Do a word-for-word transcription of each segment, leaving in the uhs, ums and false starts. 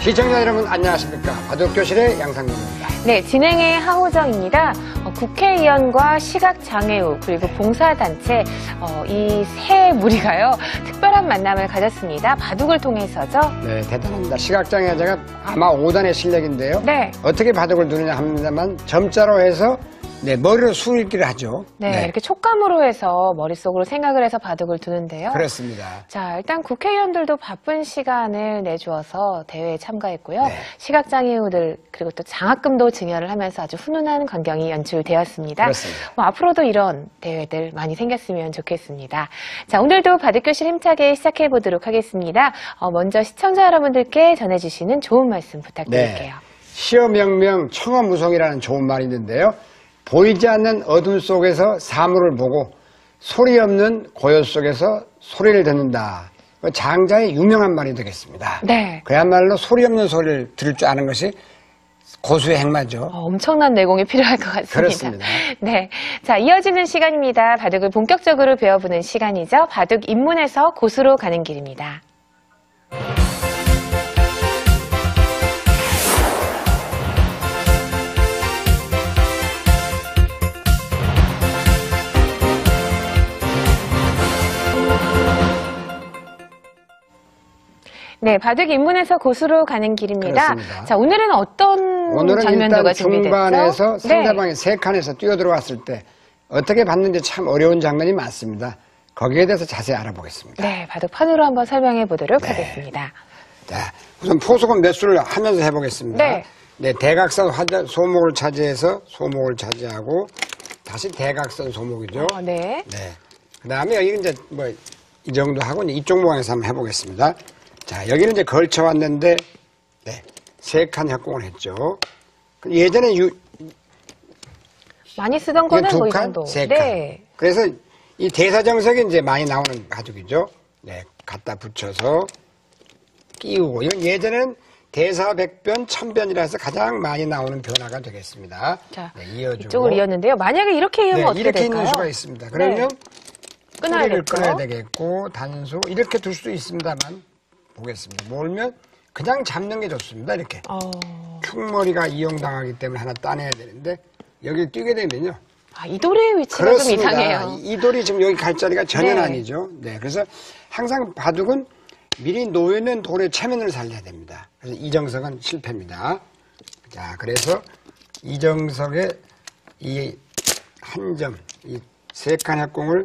시청자 여러분 안녕하십니까. 바둑교실의 양상민입니다. 네, 진행의 하호정입니다. 어, 국회의원과 시각장애우 그리고 봉사단체 어, 이 세 무리가요 특별한 만남을 가졌습니다. 바둑을 통해서죠. 네, 대단합니다. 시각장애자가 아마 오 단의 실력인데요. 네. 어떻게 바둑을 두느냐 합니다만 점자로 해서 네, 머리로 수읽기를 하죠. 네, 네, 이렇게 촉감으로 해서 머릿속으로 생각을 해서 바둑을 두는데요. 그렇습니다. 자, 일단 국회의원들도 바쁜 시간을 내주어서 대회에 참가했고요. 네. 시각장애우들 그리고 또 장학금도 증여를 하면서 아주 훈훈한 광경이 연출되었습니다. 그렇습니다. 뭐 앞으로도 이런 대회들 많이 생겼으면 좋겠습니다. 자, 오늘도 바둑교실 힘차게 시작해 보도록 하겠습니다. 어, 먼저 시청자 여러분들께 전해주시는 좋은 말씀 부탁드릴게요. 네. 시어명명 청어무송이라는 좋은 말이 있는데요. 보이지 않는 어둠 속에서 사물을 보고 소리 없는 고요 속에서 소리를 듣는다. 장자의 유명한 말이 되겠습니다. 네. 그야말로 소리 없는 소리를 들을 줄 아는 것이 고수의 행마죠. 어, 엄청난 내공이 필요할 것 같습니다. 그렇습니다. 네. 자, 이어지는 시간입니다. 바둑을 본격적으로 배워보는 시간이죠. 바둑 입문에서 고수로 가는 길입니다. 네, 바둑 입문에서 고수로 가는 길입니다. 그렇습니다. 자, 오늘은 어떤 오늘은 장면도가 일단 준비됐죠? 중반에서 상대방이 네. 세 칸에서 뛰어 들어왔을 때 어떻게 봤는지 참 어려운 장면이 많습니다. 거기에 대해서 자세히 알아보겠습니다. 네, 바둑 판으로 한번 설명해 보도록 네. 하겠습니다. 자, 우선 포석은 몇 수를 하면서 해보겠습니다. 네. 네, 대각선 화자, 소목을 차지해서 소목을 차지하고 다시 대각선 소목이죠. 어, 네. 네. 그 다음에 여기 이제 뭐 이 정도 하고 이제 이쪽 모양에서 한번 해보겠습니다. 자, 여기는 이제 걸쳐왔는데, 네, 세 칸 협공을 했죠. 예전에 유, 많이 쓰던 거는 두 뭐 이 칸, 정도. 세 칸. 네. 그래서 이 대사정석이 이제 많이 나오는 바둑이죠. 네, 갖다 붙여서 끼우고. 이건 예전에는 대사백변, 천변이라 해서 가장 많이 나오는 변화가 되겠습니다. 자, 네, 이어주고. 이쪽을 이었는데요. 만약에 이렇게 이으면 네, 어떻게 이렇게 될까요? 있는 수가 있습니다. 그러면 네. 끊어야 뿌리를 겠죠. 끊어야 되겠고, 단수 이렇게 둘 수도 있습니다만 보겠습니다. 몰면 그냥 잡는 게 좋습니다. 이렇게 어... 흉머리가 이용당하기 때문에 하나 따내야 되는데 여기 뛰게 되면요. 아, 이 돌의 위치가 그렇습니다. 좀 이상해요. 이, 이 돌이 지금 여기 갈 자리가 전혀 네. 아니죠. 네, 그래서 항상 바둑은 미리 놓여있는 돌의 체면을 살려야 됩니다. 그래서 이정석은 실패입니다. 자, 그래서 이정석의 이 한 점, 이 세 칸 협공을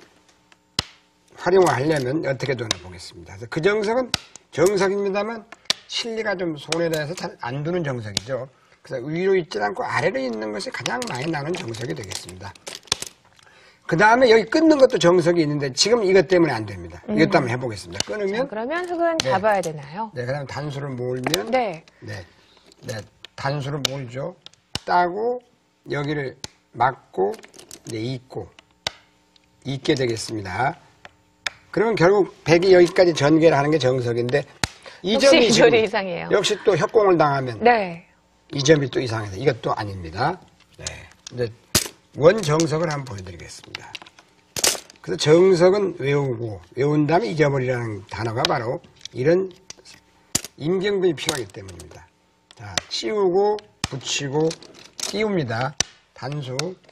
활용을 하려면 어떻게 되나 보겠습니다. 그래서 그 정석은 정석입니다만 실리가 좀 손해라서 잘 안 두는 정석이죠. 그래서 위로 있지 않고 아래로 있는 것이 가장 많이 나는 정석이 되겠습니다. 그 다음에 여기 끊는 것도 정석이 있는데 지금 이것 때문에 안 됩니다. 음. 이것도 한번 해보겠습니다. 끊으면. 자, 그러면 흙은 네. 잡아야 되나요? 네, 그 다음에 단수를 몰면. 네. 네. 네. 단수를 몰죠. 따고 여기를 막고, 네, 잇고. 잇게 되겠습니다. 그러면 결국 백이 여기까지 전개를 하는 게 정석인데 이 점이 혹시 지금 이절이 이상해요. 역시 또 협공을 당하면 네. 이 점이 또 이상해서 이것도 아닙니다. 네. 근데 원 정석을 한번 보여드리겠습니다. 그래서 정석은 외우고 외운 다음에 잊어버리라는 단어가 바로 이런 임경분이 필요하기 때문입니다. 자, 치우고 붙이고 끼웁니다. 단수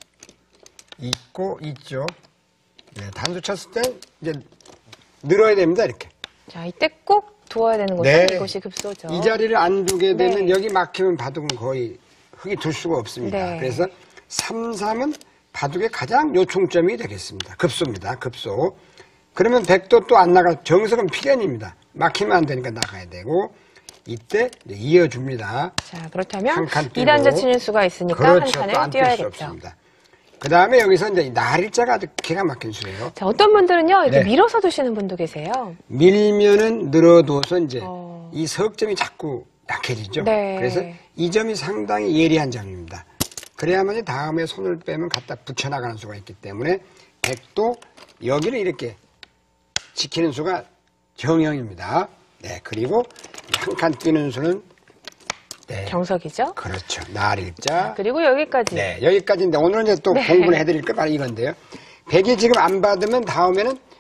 잊고 잊죠. 네, 단수 쳤을 때 이제 늘어야 됩니다. 이렇게. 자, 이때 꼭 두어야 되는 곳은 네. 이곳이 급소죠. 이 자리를 안 두게 되면 네. 여기 막히면 바둑은 거의 흙이 둘 수가 없습니다. 네. 그래서 삼, 삼은 바둑의 가장 요충점이 되겠습니다. 급소입니다. 급소. 그러면 백도 또 안 나가, 정석은 필연입니다. 막히면 안 되니까 나가야 되고, 이때 이어줍니다. 자, 그렇다면 한 칸 뛰고. 이 단자 치는 수가 있으니까 그렇죠. 한 또 칸을 안 뛸 수 뛰어야겠죠. 없습니다. 그 다음에 여기서 이제 날일자가 아주 기가 막힌 수예요. 자, 어떤 분들은요, 이렇게 네. 밀어서 두시는 분도 계세요. 밀면은 늘어둬서 이제 어. 이 석점이 자꾸 약해지죠. 네. 그래서 이 점이 상당히 예리한 점입니다. 그래야만이 다음에 손을 빼면 갖다 붙여나가는 수가 있기 때문에 백도 여기를 이렇게 지키는 수가 정형입니다. 네, 그리고 한 칸 뛰는 수는 네. 정석이죠. 그렇죠. 날일자. 그리고 여기까지. 네, 여기까지인데 오늘은 이제 또 네. 공부를 해드릴 거 바로 이건데요. 백이 지금 안 받으면 다음에는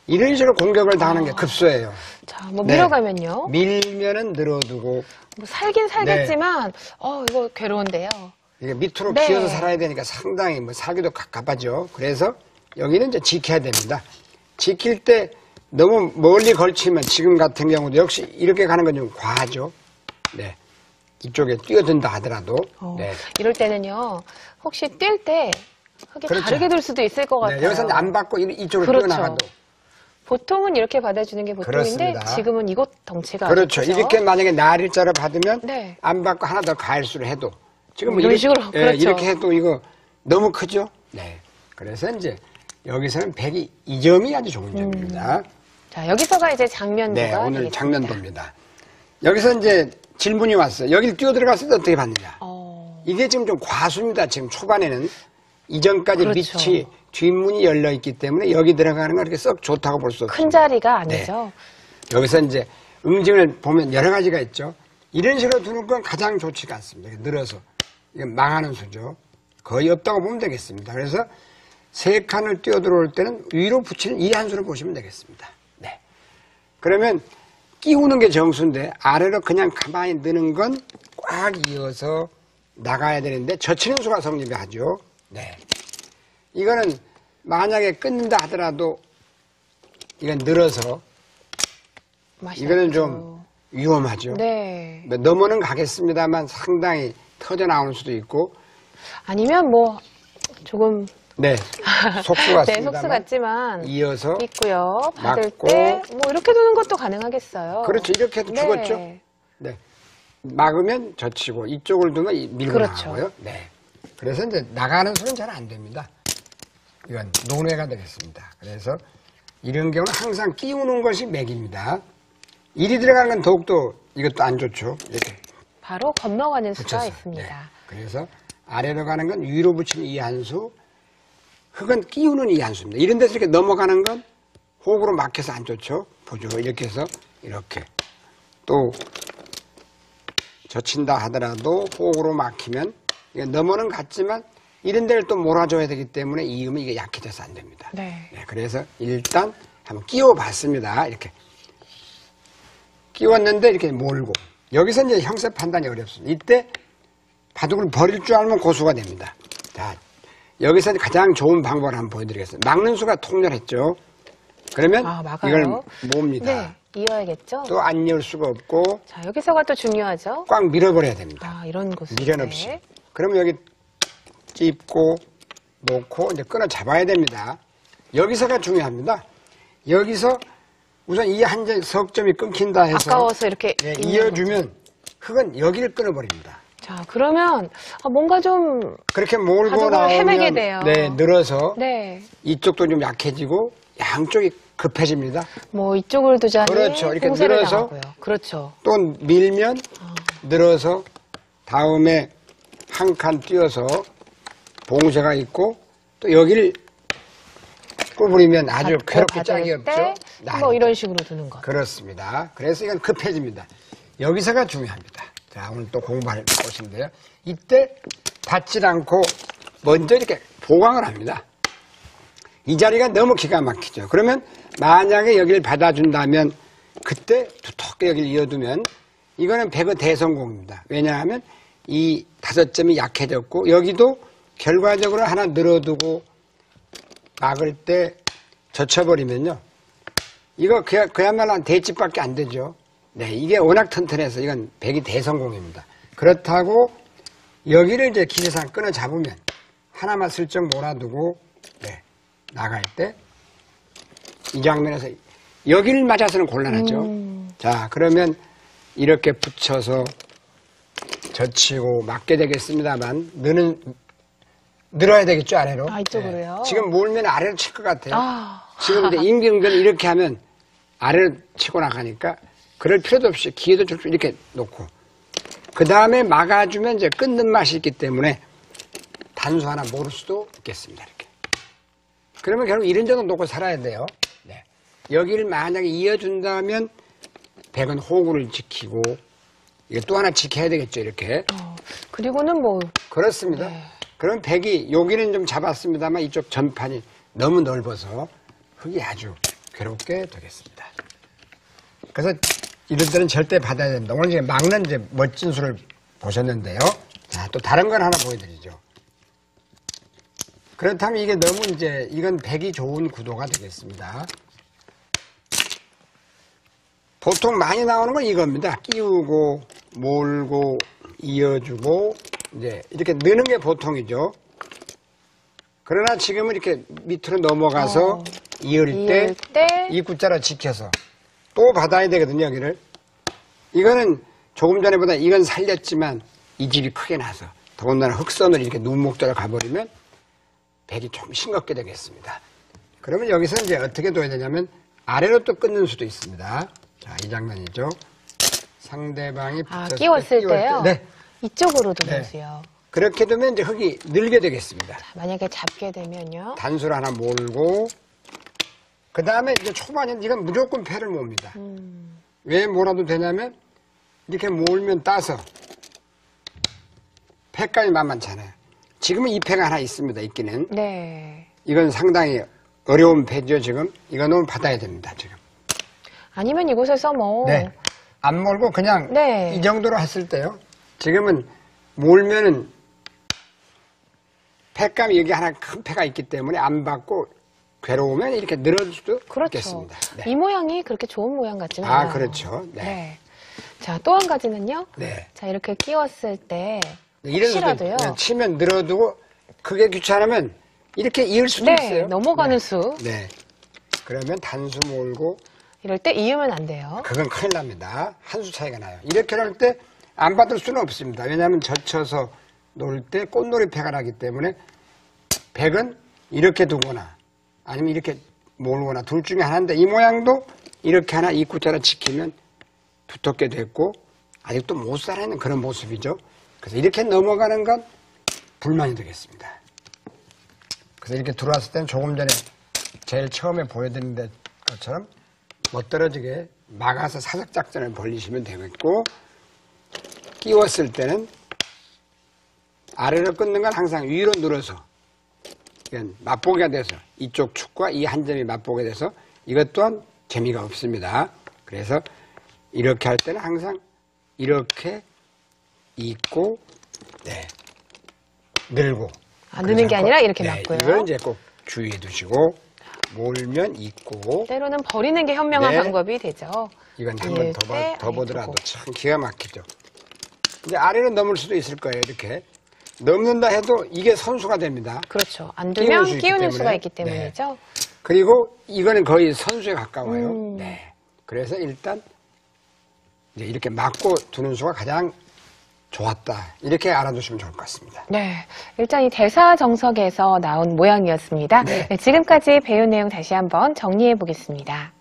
이런 식으로 공격을 당하는 게 급소예요. 자, 뭐 네. 밀어가면요. 밀면은 늘어두고 뭐 살긴 살겠지만, 어, 이거 괴로운데요. 이게 밑으로 네. 기어서 살아야 되니까 상당히 뭐 살기도 갑갑하죠. 그래서 여기는 이제 지켜야 됩니다. 지킬 때 너무 멀리 걸치면 지금 같은 경우도 역시 이렇게 가는 건 좀 과하죠. 네. 이쪽에 뛰어든다 하더라도. 어, 네. 이럴 때는요, 혹시 뛸 때 흙이 그렇죠. 다르게 될 수도 있을 것 같아요. 네, 여기서는 안 받고 이- 이쪽으로 그렇죠. 뛰어나가도. 보통은 이렇게 받아주는 게 보통인데 그렇습니다. 지금은 이곳 덩치가 그렇죠. 아주 크죠? 이렇게 만약에 날일자로 받으면 네. 안 받고 하나 더 가일수를 해도 지금 이런 이렇게, 식으로, 예, 그렇죠. 이렇게 해도 이거 너무 크죠. 네. 그래서 이제 여기서는 백이 이 점이 아주 좋은 점입니다. 자, 여기서가 이제 장면도가 네, 오늘 되겠습니다. 장면도입니다. 여기서 이제 질문이 왔어요. 여기를 뛰어들어갔을 때 어떻게 받느냐. 어, 이게 지금 좀 과수입니다. 지금 초반에는 이전까지 그렇죠. 밑이 뒷문이 열려 있기 때문에 여기 들어가는 건 이렇게 썩 좋다고 볼 수 없습니다. 큰 자리가 아니죠. 여기서 이제 응징을 보면 여러 가지가 있죠. 이런 식으로 두는 건 가장 좋지가 않습니다. 늘어서. 이건 망하는 수죠. 거의 없다고 보면 되겠습니다. 그래서 세 칸을 뛰어 들어올 때는 위로 붙이는 이 한 수를 보시면 되겠습니다. 네. 그러면 끼우는 게 정수인데 아래로 그냥 가만히 넣는 건 꽉 이어서 나가야 되는데 젖히는 수가 성립하죠. 네. 이거는 만약에 끊는다 하더라도 이건 늘어서 맛이 이거는 나죠. 좀 위험하죠. 네. 뭐 넘어는 가겠습니다만 상당히 터져 나오는 수도 있고 아니면 뭐 조금 네 속수 네, 같습니다만 속수 같지만 이어서 있고요. 받을 맞고. 때 뭐 이렇게 두는 것도 가능하겠어요. 그렇죠. 이렇게 해도 네. 죽었죠. 네. 막으면 젖히고 이쪽을 두면 이- 밀고 그렇죠. 나가고요. 네. 그래서 이제 나가는 수는 잘 안 됩니다. 이건 논외가 되겠습니다. 그래서 이런 경우는 항상 끼우는 것이 맥입니다. 일이 들어가는 건 더욱더 이것도 안 좋죠. 이렇게 바로 건너가는 수가 붙여서. 있습니다. 네. 그래서 아래로 가는 건 위로 붙이는 이 한 수, 흙은 끼우는 이 한 수입니다. 이런 데서 이렇게 넘어가는 건 호흡으로 막혀서 안 좋죠. 보죠. 이렇게 해서 이렇게. 또 젖힌다 하더라도 호흡으로 막히면 이게 넘어는 갔지만 이런 데를 또 몰아줘야 되기 때문에 이음이 이게 약해져서 안 됩니다. 네. 네, 그래서 일단 한번 끼워 봤습니다. 이렇게. 끼웠는데 이렇게 몰고. 여기서 이제 형세 판단이 어렵습니다. 이때 바둑을 버릴 줄 알면 고수가 됩니다. 자, 여기서 가장 좋은 방법을 한번 보여드리겠습니다. 막는 수가 통렬했죠. 그러면 아, 막아요? 이걸 몹니다. 네. 이어야겠죠? 또 안 열 수가 없고 자, 여기서가 또 중요하죠? 꽉 밀어버려야 됩니다. 아, 이런 곳을. 미련 없이. 그러면 여기 찝고 놓고 이제 끊어 잡아야 됩니다. 여기서가 중요합니다. 여기서 우선 이 한 석점이 끊긴다 해서 아까워서 이렇게 예, 있는 이어주면 흙은 여기를 끊어버립니다. 자, 그러면 아, 뭔가 좀 그렇게 몰고 바둑을 나오면 헤매게 돼요. 네, 늘어서 네. 이쪽도 좀 약해지고 양쪽이 급해집니다. 뭐 이쪽을 두자니 그렇죠. 이렇게 공세를 늘어서 당하고요. 그렇죠. 또 밀면 아. 늘어서 다음에 한 칸 띄어서 봉쇄가 있고 또 여기를 꿀부리면 아주 받고 괴롭게 받을 짝이 때 없죠. 뭐 이런 식으로 두는 것. 그렇습니다. 그래서 이건 급해집니다. 여기서가 중요합니다. 자, 오늘 또 공부할 것인데요. 이때 받질 않고 먼저 이렇게 보강을 합니다. 이 자리가 너무 기가 막히죠. 그러면 만약에 여기를 받아준다면 그때 두텁게 여기를 이어두면 이거는 백의 대성공입니다. 왜냐하면 이 다섯 점이 약해졌고 여기도 결과적으로 하나 늘어두고 막을 때 젖혀버리면요. 이거 그야, 그야말로 한 대집밖에 안 되죠. 네, 이게 워낙 튼튼해서 이건 백이 대성공입니다. 그렇다고 여기를 이제 기세상 끊어 잡으면 하나만 슬쩍 몰아두고 네, 나갈 때 이 장면에서 여기를 맞아서는 곤란하죠. 음. 자, 그러면 이렇게 붙여서 젖히고 막게 되겠습니다만 느는 늘어야 되겠죠, 아래로. 아, 이쪽으로요? 네. 지금 몰면 아래로 칠 것 같아요. 아. 지금 근데 임경근 이렇게 하면 아래로 치고 나가니까 그럴 필요도 없이 기회도 줄 수 이렇게 놓고 그 다음에 막아주면 이제 끊는 맛이 있기 때문에 단수 하나 모를 수도 있겠습니다. 이렇게. 그러면 결국 이런 정도 놓고 살아야 돼요. 네. 여기를 만약에 이어준다면 백은 호구를 지키고 이거 또 하나 지켜야 되겠죠. 이렇게. 어, 그리고는 뭐 그렇습니다. 네. 그럼 백이 여기는 좀 잡았습니다만 이쪽 전판이 너무 넓어서 흙이 아주 괴롭게 되겠습니다. 그래서 이럴 때는 절대 받아야 된다. 오늘 이제 막는 이제 멋진 수를 보셨는데요. 자, 또 다른 걸 하나 보여드리죠. 그렇다면 이게 너무 이제 이건 백이 좋은 구도가 되겠습니다. 보통 많이 나오는 건 이겁니다. 끼우고 몰고 이어주고 이제 이렇게 넣는 게 보통이죠. 그러나 지금은 이렇게 밑으로 넘어가서 어, 이을 때 이 때 구자로 지켜서 또 받아야 되거든요, 여기를. 이거는 조금 전에보다 이건 살렸지만 이 질이 크게 나서 더군다나 흑선을 이렇게 눈목대로 가버리면 백이 좀 싱겁게 되겠습니다. 그러면 여기서 이제 어떻게 둬야 되냐면 아래로 또 끊는 수도 있습니다. 자, 이 장면이죠. 상대방이 아, 붙였을 끼웠을 때, 끼울 때요? 때, 네. 이쪽으로 네. 두면서요. 그렇게 되면 이제 흙이 늘게 되겠습니다. 만약에 잡게 되면요. 단수를 하나 몰고 그 다음에 이제 초반에는 이건 무조건 패를 몹니다. 음. 왜 몰아도 되냐면 이렇게 몰면 따서 패까지 만만찮아요. 지금은 이 패가 하나 있습니다. 있기는. 네. 이건 상당히 어려운 패죠. 지금 이거는 받아야 됩니다. 지금. 아니면 이곳에서 뭐 네. 안 몰고 그냥 네. 이 정도로 했을 때요. 지금은 몰면은 패감이 여기 하나 큰 패가 있기 때문에 안 받고 괴로우면 이렇게 늘어질 수도 그렇죠. 있겠습니다. 네. 이 모양이 그렇게 좋은 모양 같지는 아, 않아요. 그렇죠. 네. 네. 자, 또 한 가지는요. 네. 자, 이렇게 끼웠을 때 네, 이런 수도 혹시라도요. 그냥 치면 늘어두고 그게 귀찮으면 이렇게 이을 수도 네, 있어요. 넘어가는 네. 수. 네. 그러면 단수 몰고 이럴 때 이으면 안 돼요. 그건 큰일 납니다. 한 수 차이가 나요. 이렇게 할 때 안 받을 수는 없습니다. 왜냐하면 젖혀서 놓을 때 꽃놀이패가 나기 때문에 백은 이렇게 두거나 아니면 이렇게 몰거나 둘 중에 하나인데 이 모양도 이렇게 하나 이 구자로 지키면 두텁게 됐고 아직도 못 살아있는 그런 모습이죠. 그래서 이렇게 넘어가는 건 불만이 되겠습니다. 그래서 이렇게 들어왔을 때는 조금 전에 제일 처음에 보여드린 것처럼 못 떨어지게 막아서 사격작전을 벌리시면 되겠고 끼웠을 때는 아래로 끊는 건 항상 위로 눌러서 이건 맛보기가 돼서 이쪽 축과 이 한 점이 맛보게 돼서 이것 또한 재미가 없습니다. 그래서 이렇게 할 때는 항상 이렇게 있고 네 늘고 아, 느는 게 아니라 이렇게 네, 맞고요. 이걸 이제 꼭 주의해 두시고 몰면 있고 때로는 버리는 게 현명한 네. 방법이 되죠. 이건 한 번 이을 더 때 더 보더라도 아래두고. 참 기가 막히죠. 이제 아래로 넘을 수도 있을 거예요. 이렇게 넘는다 해도 이게 선수가 됩니다. 그렇죠. 안 끼울 두면 수 있기 끼우는 때문에. 수가 있기 네. 때문이죠. 그리고 이거는 거의 선수에 가까워요. 음. 네. 그래서 일단 이제 이렇게 막고 두는 수가 가장 좋았다. 이렇게 알아두시면 좋을 것 같습니다. 네. 일단 이 대사정석에서 나온 모양이었습니다. 네. 네, 지금까지 배운 내용 다시 한번 정리해 보겠습니다.